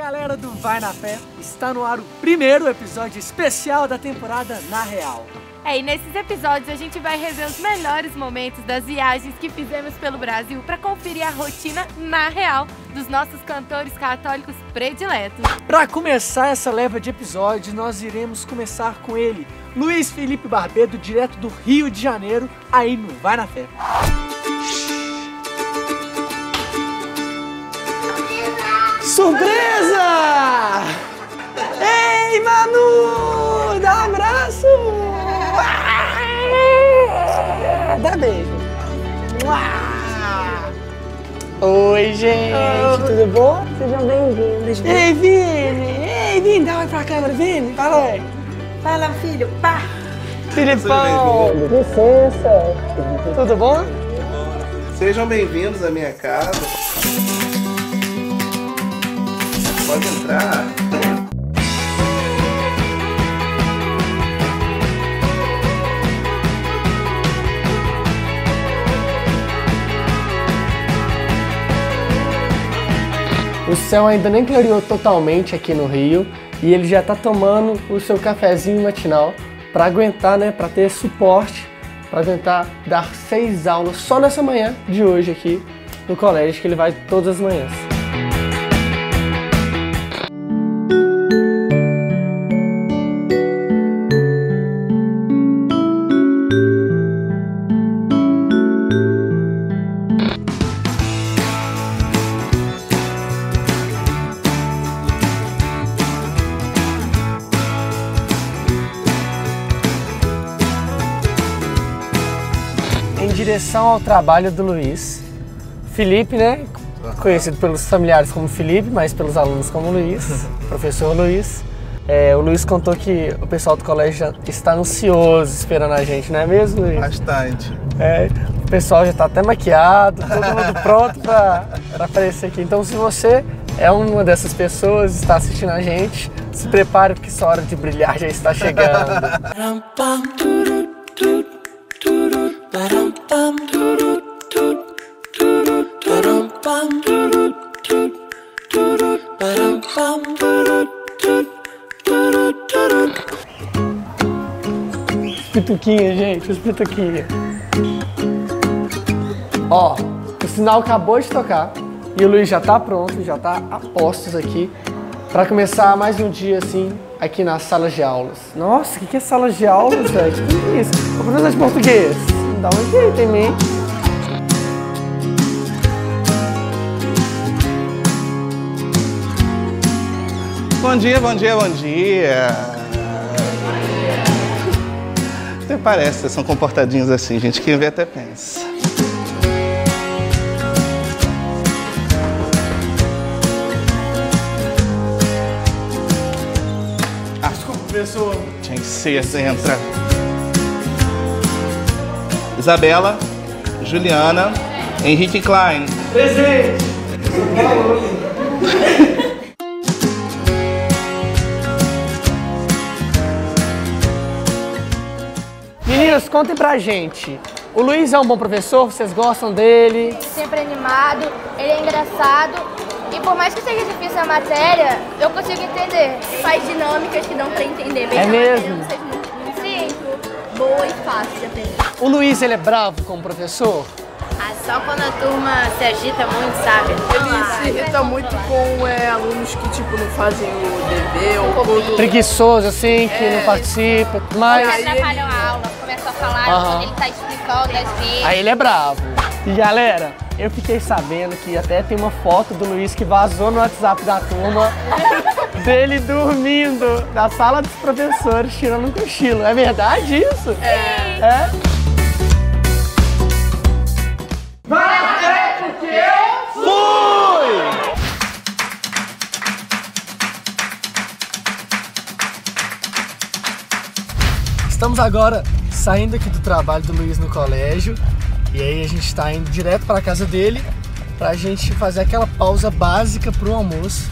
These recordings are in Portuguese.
galera do Vai na Fé, está no ar o primeiro episódio especial da temporada Na Real. E nesses episódios a gente vai rever os melhores momentos das viagens que fizemos pelo Brasil para conferir a rotina na real dos nossos cantores católicos prediletos. Para começar essa leva de episódios, nós iremos começar com ele, Luiz Felipe Barbedo, direto do Rio de Janeiro, aí no Vai na Fé. Surpresa! Ei, Manu! Dá um abraço! Dá beijo! Oi, gente! Tudo bom? Sejam bem-vindos. Ei, Vini! Ei, Vini! Dá uma pra câmera, Vini! Fala aí! Fala, filho! Pá! Filipão! Licença! Tudo bom? Sejam bem-vindos à minha casa. Pode entrar. O céu ainda nem clareou totalmente aqui no Rio e ele já tá tomando o seu cafezinho matinal para aguentar, né, para ter suporte, para aguentar dar 6 aulas só nessa manhã de hoje aqui no colégio, que ele vai todas as manhãs. Em direção ao trabalho do Luiz, Felipe, né? Conhecido pelos familiares como Felipe, mas pelos alunos como Luiz, professor Luiz. O Luiz contou que o pessoal do colégio já está ansioso esperando a gente, não é mesmo, Luiz? Bastante. O pessoal já está até maquiado, todo mundo pronto para aparecer aqui. Então, se você é uma dessas pessoas, está assistindo a gente, se prepare porque sua hora de brilhar já está chegando. Pituquinha, gente, os pituquinha. Ó, o sinal acabou de tocar e o Luiz já tá pronto, já tá a postos aqui para começar mais um dia assim aqui nas salas de aulas. Nossa, o que é salas de aulas, velho? Que é isso? O professor de português, dá um jeito em mim. Bom dia, bom dia, bom dia. Até parece, vocês são comportadinhos assim, gente. Quem vê até pensa. Desculpa, professor. Licença, entra. Isabela, Juliana, Henrique Klein. Presente. Meninas, contem pra gente. O Luiz é um bom professor? Vocês gostam dele? Sempre animado, ele é engraçado e por mais que seja difícil a matéria, eu consigo entender. Faz dinâmicas que dão pra entender. É mesmo? Não seja muito simples, boa e fácil de aprender. O Luiz, ele é bravo como professor? Só quando a turma se agita muito, sabe? Ele se irrita muito com alunos que tipo não fazem o dever ou tudo. Preguiçoso, assim, que não participa, mas... Atrapalham a aula, começam a falar quando ele tá explicando às vezes. Aí ele é bravo. E galera, eu fiquei sabendo que até tem uma foto do Luiz que vazou no WhatsApp da turma dele dormindo na sala dos professores, tirando um cochilo. É verdade isso? É? Vai porque eu fui! Estamos agora saindo aqui do trabalho do Luiz no colégio e aí a gente está indo direto para a casa dele pra gente fazer aquela pausa básica pro almoço.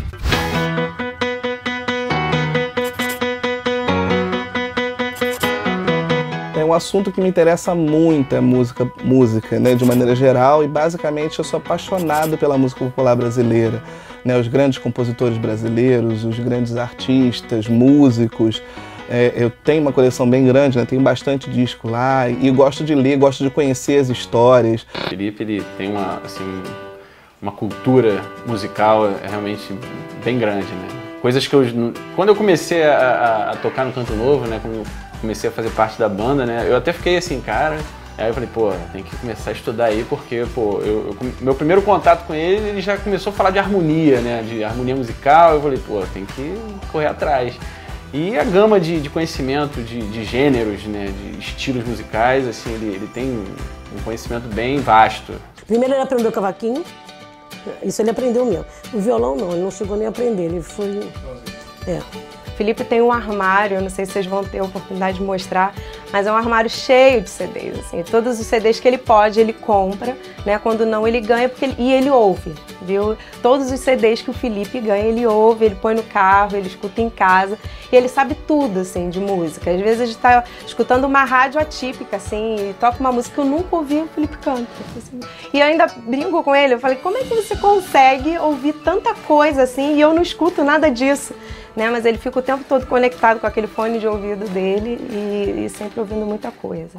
um assunto que me interessa muito, é música, né, de maneira geral, e basicamente eu sou apaixonado pela música popular brasileira, né, os grandes compositores brasileiros, os grandes artistas, músicos. Eu tenho uma coleção bem grande, né, tenho bastante disco lá, e gosto de ler, gosto de conhecer as histórias. O Felipe, ele tem uma cultura musical realmente bem grande, né? Coisas que quando eu comecei a tocar no Canto Novo, né, quando eu comecei a fazer parte da banda, né, eu até fiquei assim, cara, aí eu falei, pô, tem que começar a estudar aí, porque, pô, meu primeiro contato com ele já começou a falar de harmonia, né, de harmonia musical, eu falei, pô, tem que correr atrás. E a gama de conhecimento de gêneros, né, de estilos musicais, assim, ele tem um conhecimento bem vasto. Primeiro ele aprendeu cavaquinho, isso ele aprendeu mesmo. O violão não, ele não chegou nem a aprender, ele foi... Felipe tem um armário, não sei se vocês vão ter a oportunidade de mostrar, mas é um armário cheio de CDs, assim, todos os CDs que ele pode, ele compra, né, quando não ele ganha, e ele ouve, viu? Todos os CDs que o Felipe ganha, ele ouve, ele põe no carro, ele escuta em casa, e ele sabe tudo, assim, de música. Às vezes a gente tá escutando uma rádio atípica, assim, e toca uma música que eu nunca ouvi, o Felipe canta, assim. E eu ainda brinco com ele, eu falei, como é que você consegue ouvir tanta coisa, assim, e eu não escuto nada disso? Né, mas ele fica o tempo todo conectado com aquele fone de ouvido dele e sempre ouvindo muita coisa.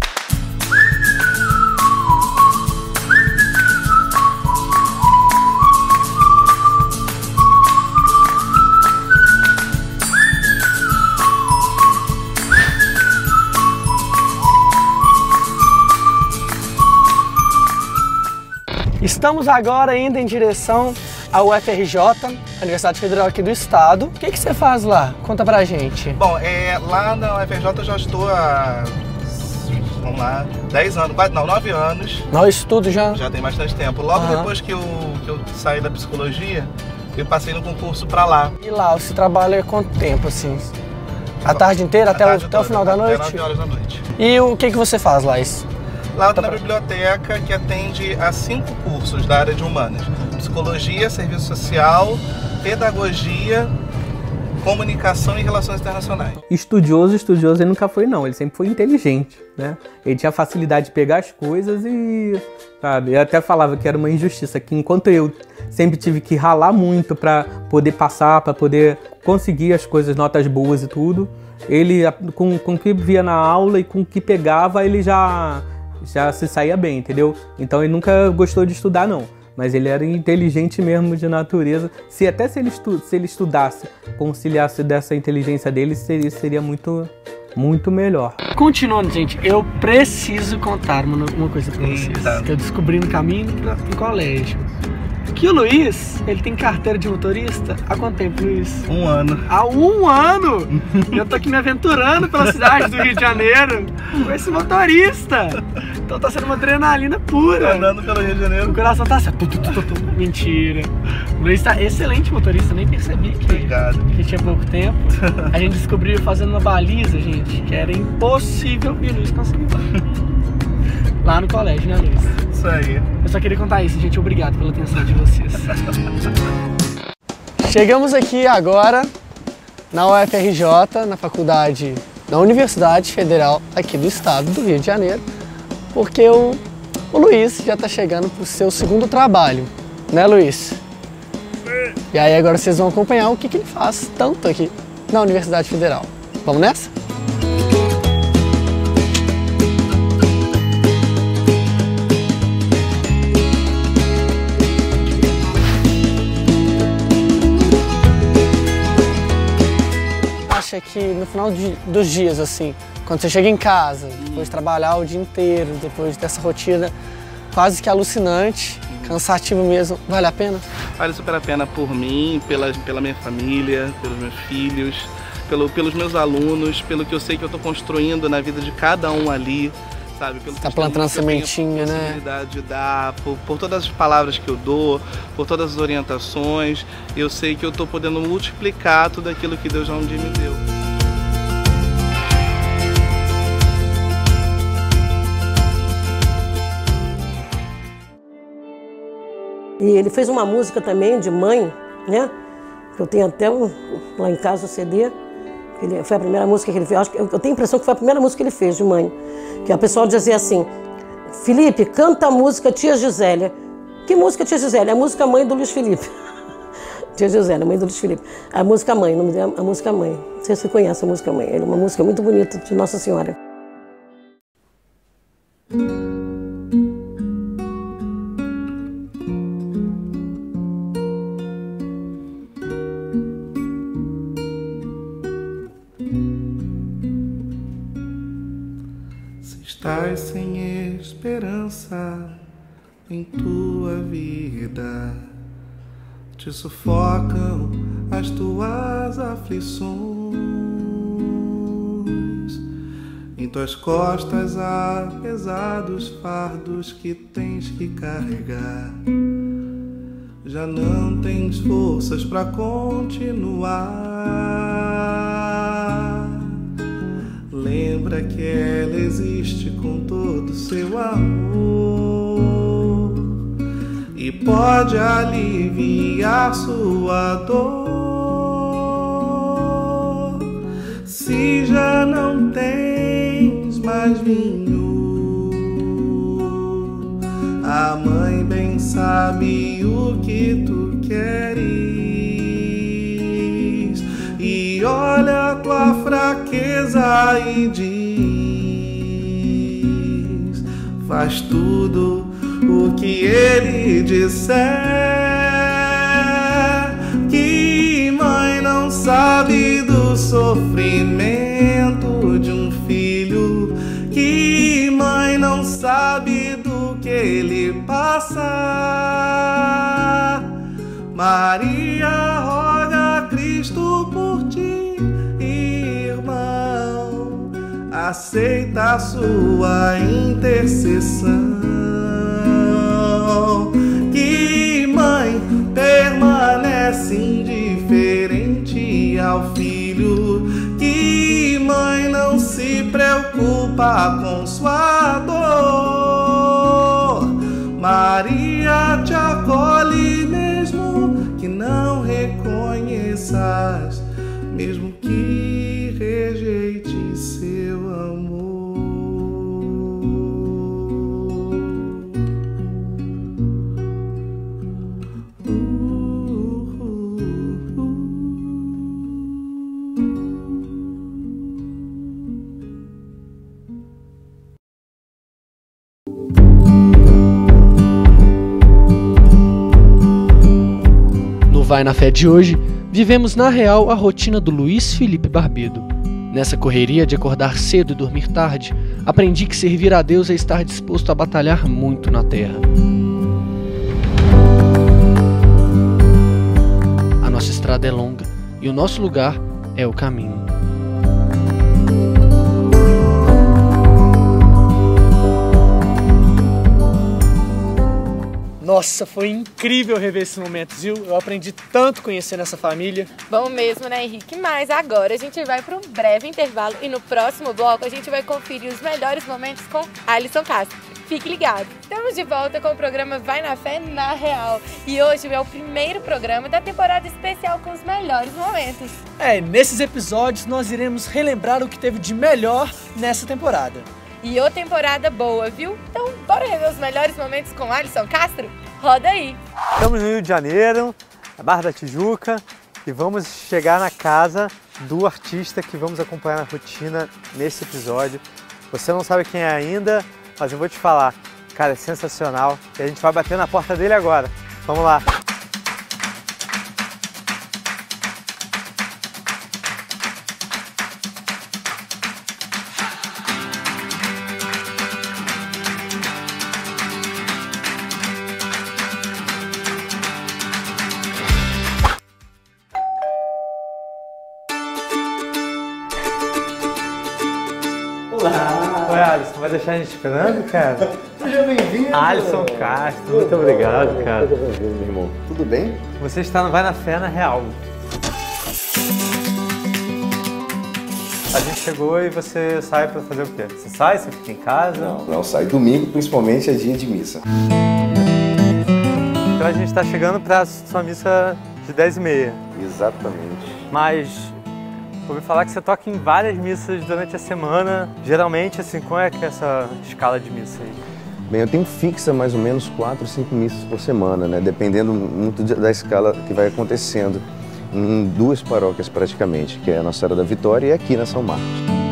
Estamos agora indo em direção ao UFRJ, a Universidade Federal aqui do Estado. O que você faz lá? Conta pra gente. Bom, lá na UFRJ eu já estou há, vamos lá, 10 anos, quase não, 9 anos. Não, estudo já? Já tem bastante tempo. Logo depois que eu saí da psicologia, eu passei no concurso pra lá. E lá, você trabalha quanto tempo, assim? A tarde inteira, até o final da noite? Até 9 horas da noite. E o que você faz lá? Lá eu estou na biblioteca, que atende a 5 cursos da área de humanas. Psicologia, serviço social, pedagogia, comunicação e relações internacionais. Estudioso ele nunca foi não, ele sempre foi inteligente, né? Ele tinha facilidade de pegar as coisas e, sabe, eu até falava que era uma injustiça, que enquanto eu sempre tive que ralar muito para poder passar, para poder conseguir as coisas, notas boas e tudo, ele com o que via na aula e com o que pegava, ele já se saía bem, entendeu? Então ele nunca gostou de estudar não, mas ele era inteligente mesmo de natureza. Se ele estudasse, conciliasse dessa inteligência dele, seria muito melhor. Continuando, gente, eu preciso contar uma coisa pra vocês, que eu descobri no caminho pro colégio. Que o Luiz, ele tem carteira de motorista há quanto tempo, Luiz? 1 ano. Há 1 ano? Eu tô aqui me aventurando pela cidade do Rio de Janeiro com esse motorista. Então tá sendo uma adrenalina pura. Andando pelo Rio de Janeiro. O coração tá assim. Mentira. O Luiz tá excelente motorista, nem percebi que tinha pouco tempo. A gente descobriu fazendo uma baliza, gente, que era impossível e o Luiz conseguiu. Lá no colégio, né, Luiz? Isso aí. Eu só queria contar isso, gente. Obrigado pela atenção de vocês. Chegamos aqui agora na UFRJ, na Universidade Federal aqui do Estado do Rio de Janeiro, porque o Luiz já está chegando para o seu 2º trabalho, né, Luiz? E aí agora vocês vão acompanhar o que ele faz tanto aqui na Universidade Federal. Vamos nessa? Que no final dos dias, assim, quando você chega em casa, depois de trabalhar o dia inteiro, depois dessa rotina quase que alucinante, cansativo mesmo, vale a pena? Vale super a pena por mim, pela minha família, pelos meus filhos, pelos meus alunos, pelo que eu sei que eu estou construindo na vida de cada um ali, sabe? Pelo tá plantando sementinha, né? Possibilidade de dar, por todas as palavras que eu dou, por todas as orientações, eu sei que eu estou podendo multiplicar tudo aquilo que Deus já um dia me deu. E ele fez uma música também de mãe, né? Eu tenho até lá em casa o CD, Foi a primeira música que ele fez. Eu tenho a impressão que foi a primeira música que ele fez de mãe. Que a pessoa dizia assim, Felipe, canta a música Tia Gisélia. Que música Tia Gisélia? A música mãe do Luiz Felipe. Tia Gisélia, mãe do Luiz Felipe. A música mãe, o nome dela é a música mãe. Não sei se você conhece a música mãe. É uma música muito bonita de Nossa Senhora. Se estás sem esperança em tua vida, te sufocam as tuas aflições, em tuas costas há pesados fardos que tens que carregar. Já não tens forças para continuar. Lembra que ela existe com todo o seu amor e pode aliviar sua dor. Se já não tens mais vinho, a mãe bem sabe o que tu queres e olha a tua fraqueza e diz: faz tudo o que ele disser. Que mãe não sabe do sofrimento de um filho? Que mãe não sabe do que ele passa? Maria roga a Cristo por ti, irmão, aceita a sua intercessão. Que mãe permanece indiferente ao filho? Que mãe não se preocupa com sua dor? Maria te acolhe mesmo que não reconheças, mesmo que rejeite seu amor. Vai na Fé de hoje, vivemos na real a rotina do Luiz Felipe Barbedo. Nessa correria de acordar cedo e dormir tarde, aprendi que servir a Deus é estar disposto a batalhar muito na terra. A nossa estrada é longa e o nosso lugar é o caminho. Nossa, foi incrível rever esses momentos, viu? Eu aprendi tanto conhecendo essa família. Bom mesmo, né, Henrique? Mas agora a gente vai para um breve intervalo e no próximo bloco a gente vai conferir os melhores momentos com Alisson Castro. Fique ligado! Estamos de volta com o programa Vai na Fé na Real. E hoje é o primeiro programa da temporada especial com os melhores momentos. Nesses episódios nós iremos relembrar o que teve de melhor nessa temporada. E ô temporada boa, viu? Então bora rever os melhores momentos com Alisson Castro? Roda aí! Estamos no Rio de Janeiro, na Barra da Tijuca, e vamos chegar na casa do artista que vamos acompanhar na rotina nesse episódio. Você não sabe quem é ainda, mas eu vou te falar, cara, é sensacional. E a gente vai bater na porta dele agora. Vamos lá! Oi, Alisson, vai deixar a gente esperando, cara? Seja bem-vindo! Alisson Castro, muito obrigado, cara. Seja bem-vindo, meu irmão. Tudo bem? Você está no Vai na Fé na Real. A gente chegou e você sai pra fazer o quê? Você sai, você fica em casa? Não, sai domingo, principalmente é dia de missa. Então a gente está chegando pra sua missa de 10h30. Exatamente. Mas Ouvi falar que você toca em várias missas durante a semana. Geralmente, assim, qual é que é essa escala de missa aí? Bem, eu tenho fixa mais ou menos 4 ou 5 missas por semana, né? Dependendo muito da escala que vai acontecendo. Em 2 paróquias praticamente, que é a Nossa Senhora da Vitória e aqui na São Marcos.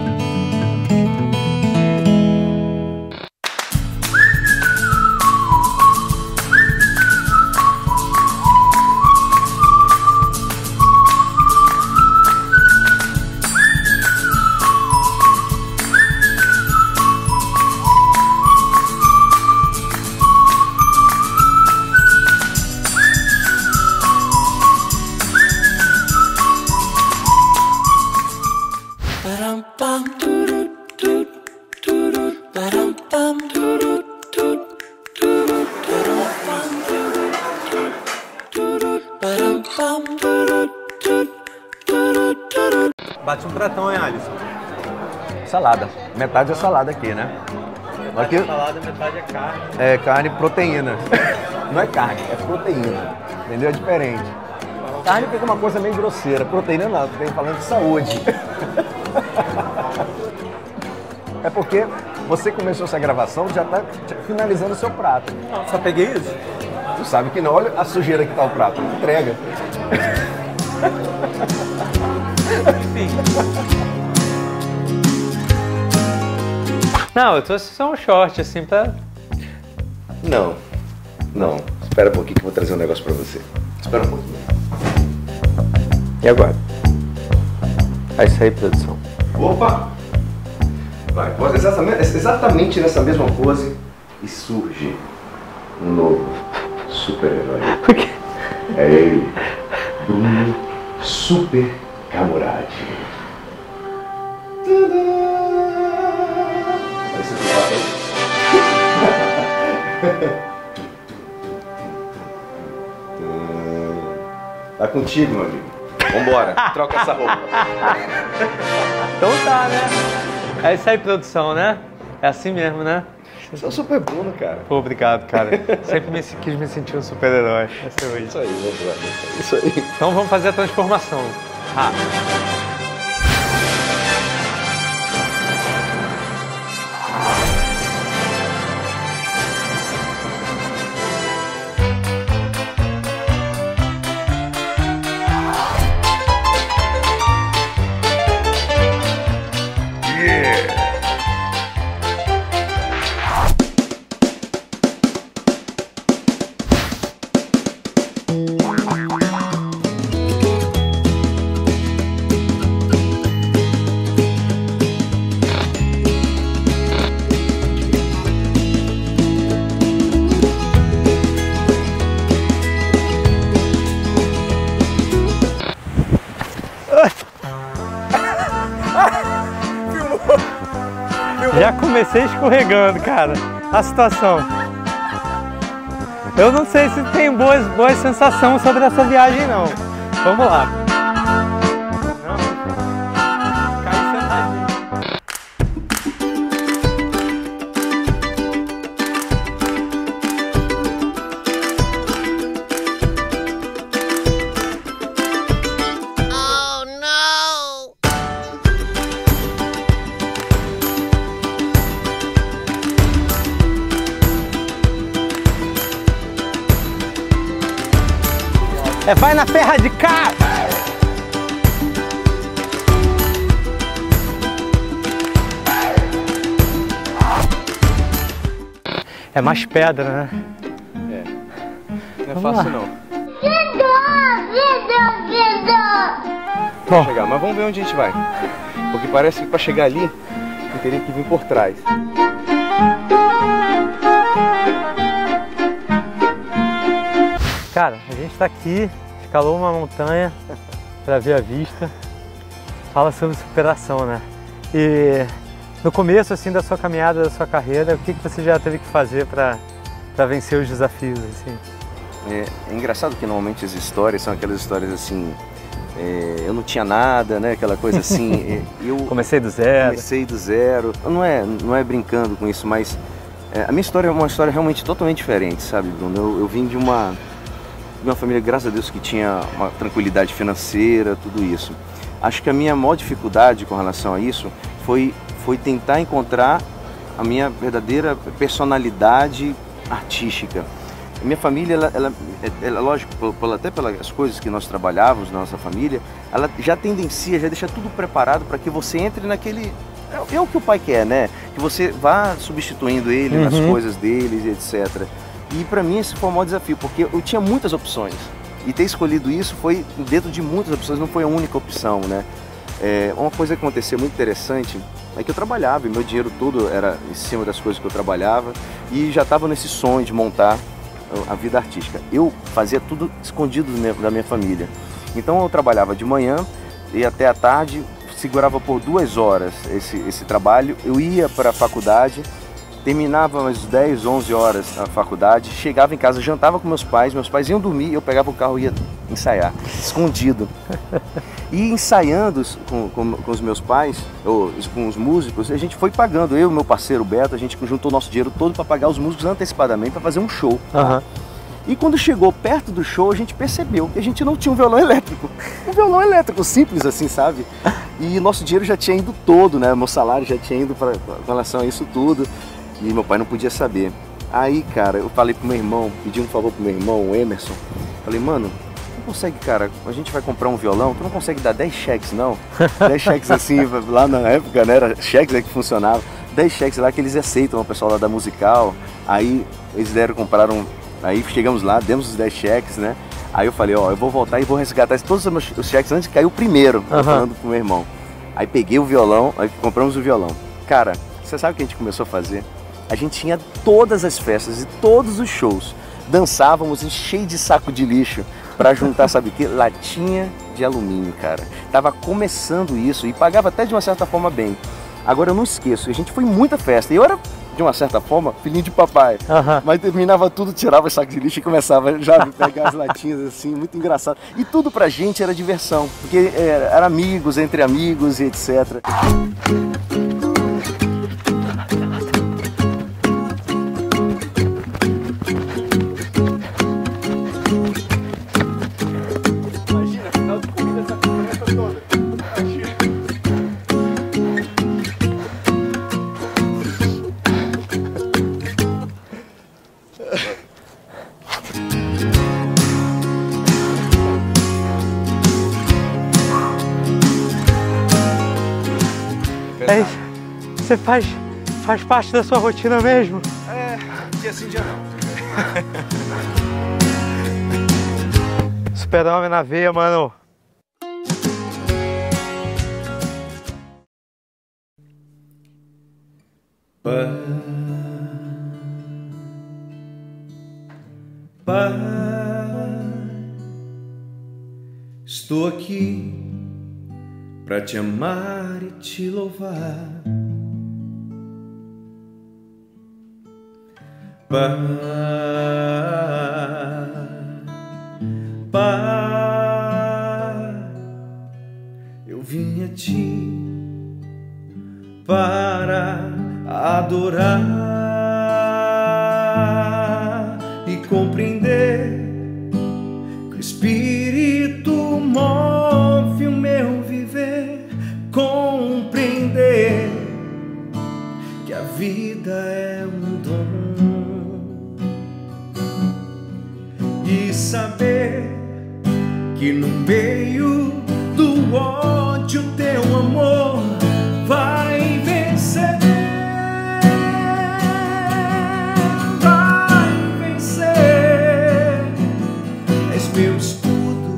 Bate um pratão, hein, Alisson? Salada. Metade é salada aqui, né? Metade é salada, metade é carne. É carne e proteína. Não é carne, é proteína. Entendeu? É diferente. Carne fica uma coisa meio grosseira. Proteína não, tu vem falando de saúde. É porque você começou essa gravação, já tá finalizando o seu prato. Só peguei isso? Tu sabe que não. Olha a sujeira que tá o prato. Entrega. Enfim. Não, eu trouxe só um short, assim, pra... Não. Não. Espera um pouquinho que eu vou trazer um negócio pra você. Espera um pouquinho. E agora? É isso aí, produção. Opa! Vai, pose exatamente nessa mesma pose e surge um novo super-herói. O quê? É ele, Bruno Super Camurati. Parece que tá contigo, meu amigo. Vambora, troca essa roupa. Então tá, né? É isso aí, produção, né? É assim mesmo, né? Você é o Super Bruno, cara. Pô, obrigado, cara. Sempre quis me sentir um super-herói. Isso aí, vamos lá. Isso aí. Então vamos fazer a transformação. Já comecei escorregando, cara, a situação. Eu não sei se tem boas sensações sobre essa viagem, não. Vamos lá. Cai sentadinho. Vai na ferra de cá! É mais pedra, né? É. Não é fácil, não. Bom, chegar, mas vamos ver onde a gente vai. Porque parece que para chegar ali, eu teria que vir por trás. cara, a gente está aqui, escalou uma montanha para ver a vista. Fala sobre superação, né? E no começo assim da sua caminhada, da sua carreira, o que você já teve que fazer para vencer os desafios, assim? É engraçado que normalmente as histórias são aquelas histórias assim, eu não tinha nada, né? Aquela coisa assim. Eu comecei do zero. Comecei do zero. Não é brincando com isso, mas a minha história é uma história realmente totalmente diferente, sabe, Bruno? Eu vim de uma família, graças a Deus, que tinha uma tranquilidade financeira, tudo isso. Acho que a minha maior dificuldade com relação a isso foi tentar encontrar a minha verdadeira personalidade artística. A minha família, ela lógico, até pelas coisas que nós trabalhávamos na nossa família, ela já tendencia, já deixa tudo preparado para que você entre naquele... É o que o pai quer, né? Que você vá substituindo ele nas coisas deles, etc. E para mim esse foi o maior desafio, porque eu tinha muitas opções. E ter escolhido isso foi dentro de muitas opções, não foi a única opção, né? Uma coisa que aconteceu muito interessante é que eu trabalhava e meu dinheiro todo era em cima das coisas que eu trabalhava e já estava nesse sonho de montar a vida artística. Eu fazia tudo escondido da minha família. Então eu trabalhava de manhã e até à tarde, segurava por 2 horas esse trabalho, eu ia para a faculdade, terminava umas 10, 11 horas a faculdade, chegava em casa, jantava com meus pais iam dormir, eu pegava o carro e ia ensaiar, escondido. E ensaiando com os meus pais, ou com os músicos, a gente foi pagando, eu e meu parceiro Beto, a gente juntou nosso dinheiro todo para pagar os músicos antecipadamente para fazer um show. E quando chegou perto do show, a gente percebeu que a gente não tinha um violão elétrico. Um violão elétrico simples assim, sabe? E nosso dinheiro já tinha ido todo, né? Meu salário já tinha ido com relação a isso tudo. E meu pai não podia saber. Aí, cara, eu falei pro meu irmão, pedi um favor pro meu irmão, o Emerson. Falei, mano, não consegue, cara, a gente vai comprar um violão, tu não consegue dar 10 cheques, não? 10 cheques assim, lá na época, né? Era cheques que funcionava. 10 cheques lá que eles aceitam, o pessoal lá da Musical. Aí eles compraram... Aí chegamos lá, demos os 10 cheques, né? Aí eu falei, ó, eu vou voltar e vou resgatar todos os cheques antes de cair o primeiro, falando pro meu irmão. Aí peguei o violão, aí compramos o violão. Cara, você sabe o que a gente começou a fazer? A gente tinha todas as festas e todos os shows. Dançávamos cheio de saco de lixo para juntar, sabe o quê? Latinha de alumínio, cara. Tava começando isso e pagava até de uma certa forma bem. Agora eu não esqueço, a gente foi em muita festa e eu era... de uma certa forma, filhinho de papai. Mas terminava tudo, tirava o saco de lixo e começava já a pegar as latinhas assim, muito engraçado. E tudo pra gente era diversão, porque era amigos, entre amigos e etc. Imagina, final de comida, essa conversa toda. Você faz parte da sua rotina mesmo? Dia sim, dia não. Super-homem na veia, mano. Pai, estou aqui para te amar e te louvar. Pai, eu vim a ti para adorar e compreender que o Espírito move o meu viver, compreender que a vida é um dom e saber que no meio do ódio teu amor vai vencer. Meu escudo,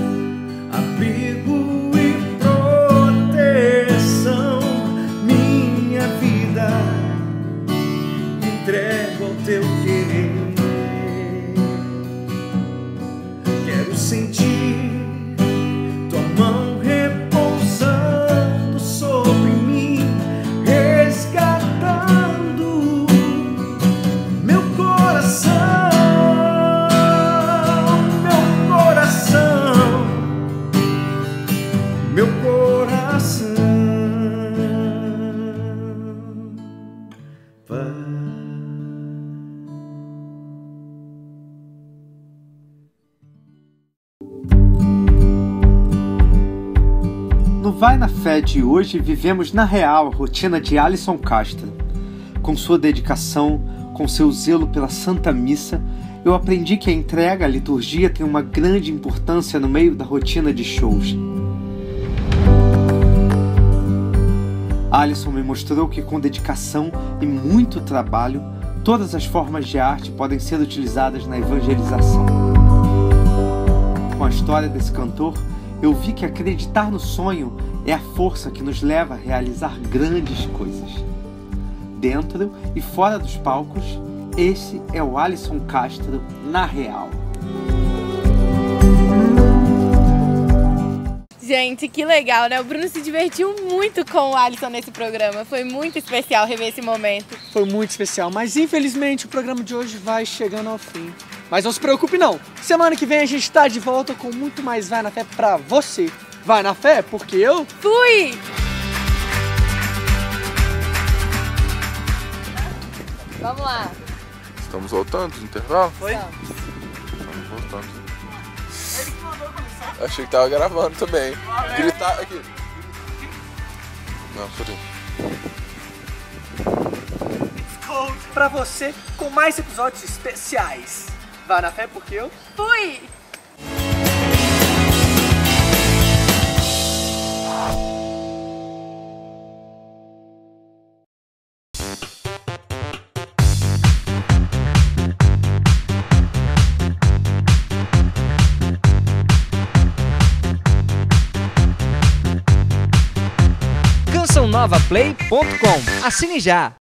abrigo e proteção, minha vida entrego ao teu querer. Quero sentir tua mão repousando sobre mim, resgatando meu coração. Meu coração, Pai. Vai na Fé de hoje, vivemos na real a rotina de Alisson Castro. Com sua dedicação, com seu zelo pela Santa Missa, eu aprendi que a entrega à liturgia tem uma grande importância no meio da rotina de shows. Alisson me mostrou que com dedicação e muito trabalho, todas as formas de arte podem ser utilizadas na evangelização. Com a história desse cantor, eu vi que acreditar no sonho é a força que nos leva a realizar grandes coisas. Dentro e fora dos palcos, esse é o Alisson Castro na real. Gente, que legal, né? O Bruno se divertiu muito com o Alisson nesse programa. Foi muito especial rever esse momento. Foi muito especial, mas infelizmente o programa de hoje vai chegando ao fim. Mas não se preocupe não, semana que vem a gente tá de volta com muito mais Vai na Fé pra você. Vai na Fé porque eu fui! Vamos lá. Estamos voltando do intervalo? Foi? Estamos voltando. Achei que tava gravando também. Gritar aqui. Não, peraí. Estou pra você com mais episódios especiais. Vai na Fé porque eu fui! CançãoNovaPlay.com. Assine já!